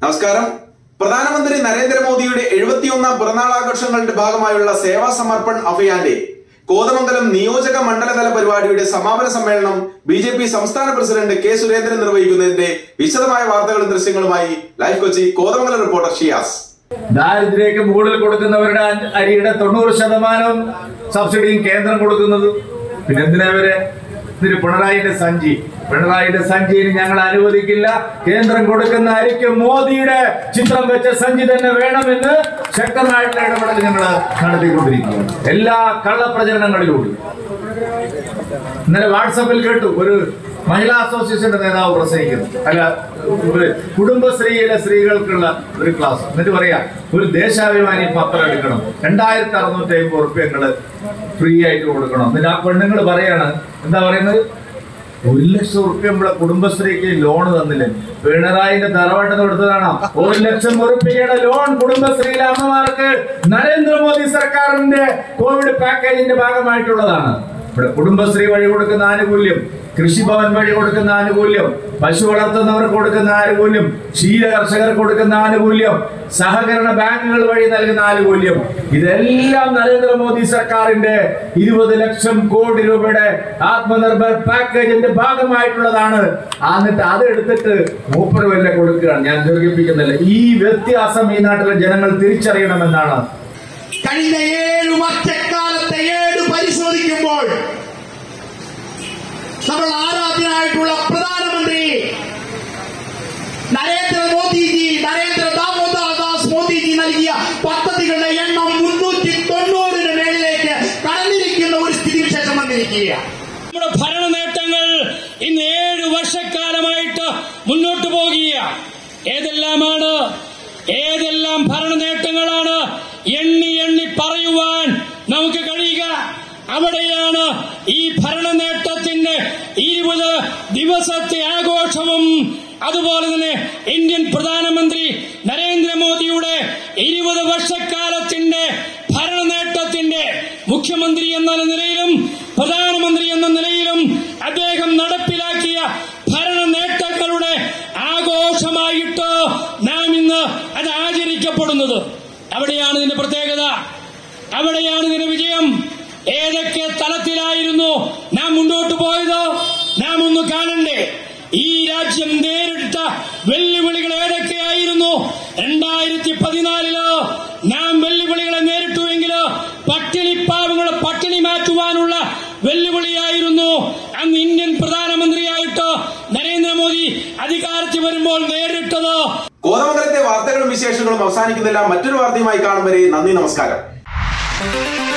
നമസ്കാരം. പ്രധാനമന്ത്രി നരേന്ദ്രമോദിയുടെ 71ാം പിറന്നാളാഘോഷങ്ങളുടെ ഭാഗമായുള്ള സേവാ സമർപ്പൺ അഭിയാന്റെ കോതമംഗലം നിയോജക മണ്ഡലതല പരിപാടിയുടെ സമാപന സമ്മേളനം ബിജെപി സംസ്ഥാന പ്രസിഡന്റ് കെ സുരേന്ദ്രൻ നിർവഹിക്കുന്നതിന്റെ വിശദമായ വാർത്തകളും ദൃശ്യങ്ങളുമായി ലൈവ് കൊച്ചി കോതമംഗലം റിപ്പോർട്ടർ ഷിയാസ്. ദാരിദ്ര്യക്ക് മുകളിൽ കൊടുക്കുന്നവരുടെ അരിയുടെ 90% സബ്സിഡിയും കേന്ദ്രം കൊടുക്കുന്നത്. പിന്നെ എന്തിനാവരെ പിണറായിയുടെ സഞ്ചിയിൽ ഞങ്ങൾ അനുവദിക്കില്ല. കേന്ദ്രം കൊടുക്കുന്ന അരിക്ക് മോദിയുടെ ചിത്രം വെച്ച സഞ്ചി തന്നെ വേണമെന്ന് ശക്തമായിട്ടുള്ള ഇടപെടൽ ഞങ്ങൾ നടത്തിക്കൊണ്ടിരിക്കുകയാണ്. എല്ലാ കള്ളപ്രചരണങ്ങളിലൂടെ ഇന്നലെ വാട്സാപ്പിൽ കേട്ടു, ഒരു മഹിളാ അസോസിയേഷന്റെ നേതാവ് പ്രസംഗിക്കുന്നു. കുടുംബശ്രീയിലെ സ്ത്രീകൾക്കുള്ള ഒരു ക്ലാസ്. എന്നിട്ട് പറയാ, ഒരു ദേശാഭിമാനി പത്രം എടുക്കണം, 2650 ഉറുപ്പ്യങ്ങള് ഫ്രീ ആയിട്ട് കൊടുക്കണം. എന്നിട്ട് ആ പെണ്ണുങ്ങൾ പറയാണ്, എന്താ പറയുന്നത്, 1 ലക്ഷം ഉറുപ്പ്യ നമ്മളെ കുടുംബശ്രീക്ക് ലോൺ തന്നില്ലേ? പിണറായിന്റെ തറവാട്ടിൽ കൊടുത്തതാണോ? 1 ലക്ഷം ഉറുപ്പ്യയുടെ ലോൺ കുടുംബശ്രീയിലെ അമ്മമാർക്ക് നരേന്ദ്രമോദി സർക്കാരിന്റെ കോവിഡ് പാക്കേജിന്റെ ഭാഗമായിട്ടുള്ളതാണ്. ഇവിടെ കുടുംബശ്രീ വഴി കൊടുക്കുന്ന ആനുകൂല്യം, കൃഷിഭവൻ വഴി കൊടുക്കുന്ന ആനുകൂല്യം, പശു വളർത്തുന്നവർക്ക് കൊടുക്കുന്ന ആനുകൂല്യം, ക്ഷീര കർഷകർക്ക് കൊടുക്കുന്ന ആനുകൂല്യം, സഹകരണ ബാങ്കുകൾ വഴി നൽകുന്ന ആനുകൂല്യം, ഇതെല്ലാം നരേന്ദ്രമോദി സർക്കാരിന്റെ 20 ലക്ഷം കോടി രൂപയുടെ ആത്മനിർഭർ പാക്കേജിന്റെ ഭാഗമായിട്ടുള്ളതാണ്. എന്നിട്ട് അതെടുത്തിട്ട് 30 വരെ കൊടുക്കുകയാണ്. ഞാൻ ദീർഘിപ്പിക്കുന്നില്ല. ഈ വ്യത്യാസം ഈ നാട്ടിലെ ജനങ്ങൾ തിരിച്ചറിയണമെന്നാണ്. കഴിഞ്ഞ 7 വർഷക്കാലത്തെ പരിശോധിക്കുമ്പോൾ നമ്മൾ ആരാധ്യനായിട്ടുള്ള പ്രധാനമന്ത്രി നരേന്ദ്ര ദാമോദർദാസ് മോദിജി നൽകിയ പദ്ധതികളുടെ എണ്ണം 390 മേളിലേക്ക് കടന്നിരിക്കുന്ന ഒരു സ്ഥിതിവിശേഷം വന്നിരിക്കുകയാണ്. നമ്മുടെ ഭരണ നേട്ടങ്ങൾ ഇന്ന് 7 വർഷക്കാലമായിട്ട് മുന്നോട്ട് പോകുകയാണ്. ഏതെല്ലാം ഭരണ നേട്ടങ്ങളാണ് എണ്ണി പറയുവാൻ നമുക്ക് കഴിയുക. അവിടെയാണ് ഈ ഭരണ നേട്ടത്തിന്റെ 20 ദിവസത്തെ ആഘോഷവും അതുപോലെ തന്നെ ഇന്ത്യൻ പ്രധാനമന്ത്രി നരേന്ദ്രമോദിയുടെ 20 വർഷക്കാലത്തിന്റെ ഭരണ നേട്ടത്തിന്റെ മുഖ്യമന്ത്രി എന്ന നിലയിലും പ്രധാനമന്ത്രി എന്ന നിലയിലും അദ്ദേഹം നടപ്പിലാക്കിയ ഭരണ നേട്ടങ്ങളുടെ ആഘോഷമായിട്ട് നാം ഇന്ന് അത് ആചരിക്കപ്പെടുന്നത്. അവിടെയാണ് ഇതിന്റെ പ്രത്യേകത, അവിടെയാണ് ഇതിന്റെ വിജയം. ഏതൊക്കെ തലത്തിലായിരുന്നു നാം മുന്നോട്ട് പോയത് നാം ഒന്ന് കാണണ്ടേ. ഈ രാജ്യം നേരിട്ട വെല്ലുവിളികൾ ഏതൊക്കെയായിരുന്നു? 2014 നാം വെല്ലുവിളികളെ നേരിട്ടുവെങ്കിൽ പട്ടിണിപ്പാവങ്ങളെ പട്ടിണി മാറ്റുവാനുള്ള വെല്ലുവിളിയായിരുന്നു അന്ന് ഇന്ത്യൻ പ്രധാനമന്ത്രിയായിട്ട് നരേന്ദ്രമോദി അധികാരത്തിൽ വരുമ്പോൾ നേരിട്ടത്. കോതമംഗലത്തെ വാർത്തകളും വിശേഷങ്ങളും അവസാനിക്കുന്നില്ല. മറ്റൊരു വാർത്തയുമായി കാണും വരെ നന്ദി, നമസ്കാരം.